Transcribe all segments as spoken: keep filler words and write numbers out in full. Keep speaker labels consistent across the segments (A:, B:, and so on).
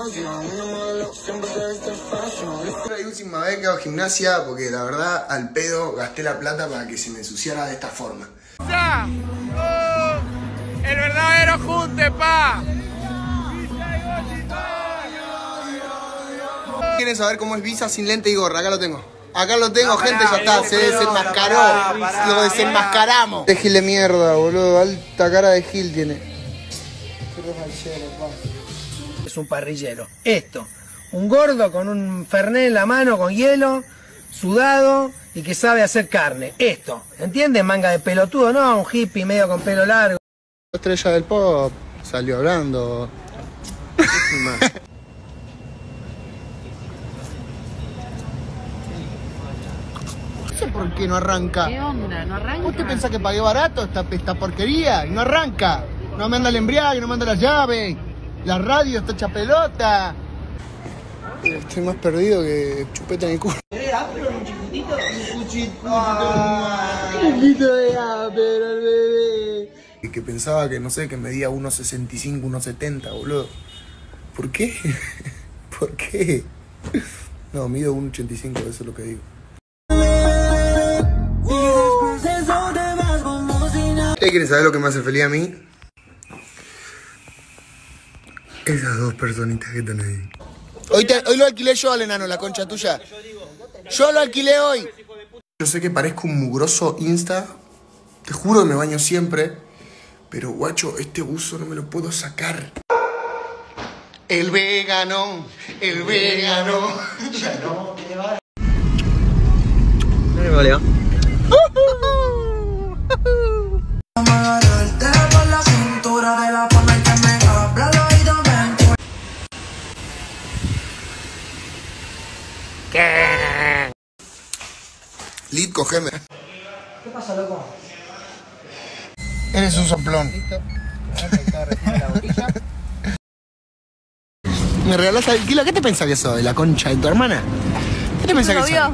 A: La última vez que hago gimnasia porque la verdad al pedo gasté la plata para que se me ensuciara de esta forma.
B: ¡Ya! ¡Oh! ¡El verdadero junte, pa!
A: ¿Quieren saber cómo es Visa sin lente y gorra? Acá lo tengo. Acá lo tengo, no, gente, pará, ya está, se desenmascaró. Pará, pará, lo desenmascaramos. Este gil de mierda, boludo. Alta cara de gil tiene.
C: Es un parrillero. Esto, un gordo con un fernet en la mano, con hielo, sudado y que sabe hacer carne. Esto, ¿entiendes? Manga de pelotudo, no, un hippie medio con pelo largo.
A: La estrella del pop salió hablando. No sé por qué no arranca.
D: ¿Qué onda? ¿No arranca?
A: ¿Vos te pensás que pagué barato esta, esta porquería? Y no arranca. No me anda el embriague, no me anda las llaves. La radio está hecha pelota. Estoy más perdido que chupeta en el culo.
C: ¿Querés afro, un chiquitito?
A: Un chiquitito. Un poquito de afro, el bebé. Y que pensaba que, no sé, que medía uno sesenta y cinco, uno setenta, boludo. ¿Por qué? ¿Por qué? No, mido uno ochenta y cinco, eso es lo que digo. ¿Ustedes quieren saber lo que me hace feliz a mí? Esas dos personitas que están ahí. Hoy, te, hoy lo alquilé yo al enano, la concha tuya. Yo lo alquilé hoy. Yo sé que parezco un mugroso Insta. Te juro que me baño siempre. Pero guacho, este buzo no me lo puedo sacar. El vegano, el vegano. Ya no te va.
E: No me valió.
A: Lid, cogeme.
C: ¿Qué pasa, loco?
A: Eres un soplón.
C: Listo. La botella.
A: ¿Me regalás el kilo? ¿Qué te pensás que soy? ¿La concha de tu hermana? ¿Qué te pensás que soy?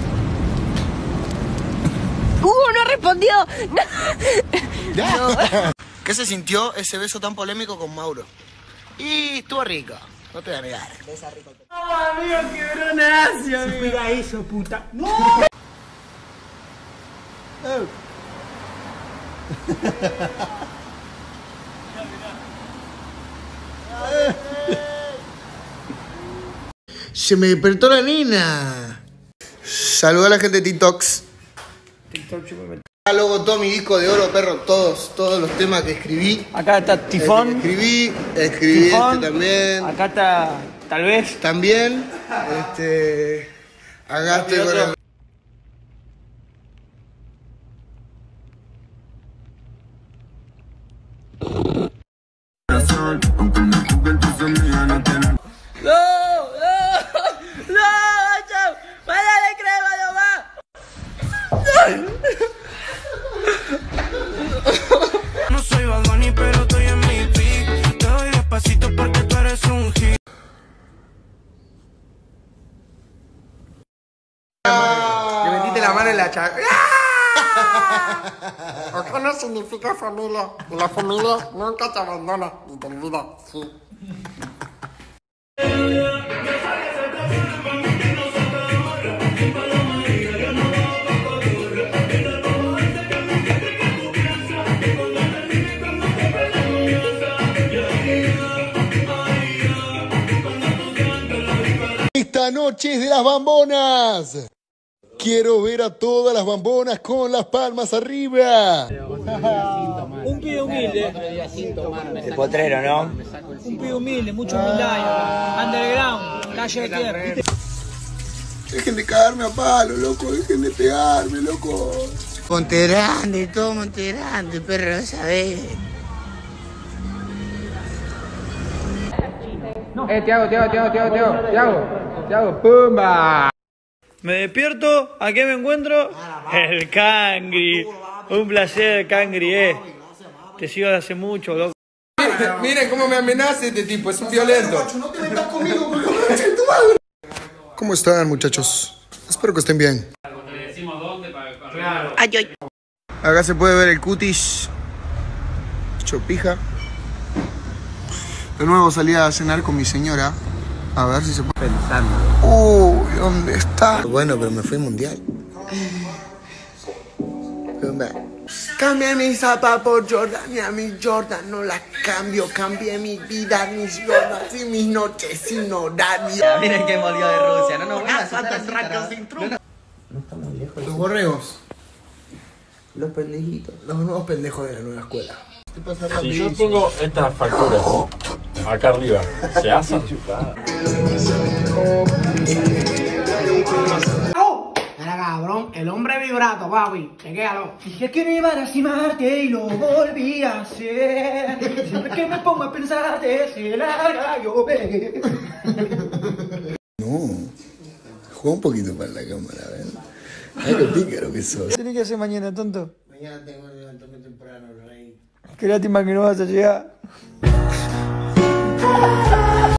D: ¡Uh, no respondió!
A: No. ¿Qué se sintió ese beso tan polémico con Mauro? Y estuvo rico, no te voy a negar.
C: Besa rico.
B: ¡Oh, amigo, quebró nacio, amigo!
C: Mira eso, puta. ¡No!
A: Oh. Se me despertó la nena. Saluda a la gente de TikToks.
C: TikTok, chupame.
A: Luego todo mi disco de oro, perro, todos, todos los temas que escribí.
C: Acá está Tifón.
A: Escribí, escribí
C: Tifón.
A: este también.
C: Acá está, tal vez.
A: También. Este. Acá estoy con el...
B: ¡No! ¡No! ¡No! ¡Chao! ¡Vaya de crema nomás!
F: No soy Bad Bunny, pero estoy en mi peak. Te doy despacito porque tú eres un hit.
B: Le metiste la mano en la chaca.
G: Acá no significa familia. Y la familia nunca te abandona ni te olvida. Sí.
A: Esta noche es de las bambonas. Quiero ver a todas las bambonas con las palmas arriba.
C: Un pibe humilde.
E: El potrero, ¿no?
C: Un pibe humilde, mucha humildad. Underground, calle de tierra.
A: Dejen de cagarme a palo, loco. Dejen de pegarme, loco.
G: Monte Grande, todo Monte Grande, perro, ¿sabes?
B: Eh, Tiago, Tiago, Tiago, Tiago, Tiago, Tiago, Tiago, ¡pumba!
C: Me despierto, ¿a qué me encuentro? El Cangri. Un placer, Cangri, eh. Te sigo de hace mucho, loco.
B: Miren, miren cómo me amenaza este tipo, es un violento.
A: No te metas conmigo, tu madre. ¿Cómo están, muchachos? Espero que estén bien.
D: Ay, ay.
A: Acá se puede ver el cutis. Hecho pija. De nuevo salí a cenar con mi señora. A ver si se puede.
E: Pensando.
A: Uy, ¿dónde está? Bueno, pero me fui mundial. Cambié mi zapa por Jordan y a mi Jordan no la cambio. Cambié mi vida, mis Jordan y mis noches sin horario.
E: Miren qué molió de Rusia. No nos vuelvas a asustar así, tarado. No estamos lejos.
A: Los borregos.
E: Los pendejitos.
A: Los nuevos pendejos de la nueva escuela.
H: Si yo pongo estas facturas acá arriba, ¿se hacen?
C: Era cabrón, el hombre vibrato, papi, chequéalo. Dije que no iba a lastimarte y lo volví a hacer. Siempre que me pongo a pensarte, se larga llover.
A: No, juega un poquito para la cámara, ¿ven? Ay, qué pícaro que sos.
C: ¿Qué tenés que hacer mañana, tonto?
A: Mañana tengo que levantarme temprano, rey.
C: Qué lástima que no vas a llegar.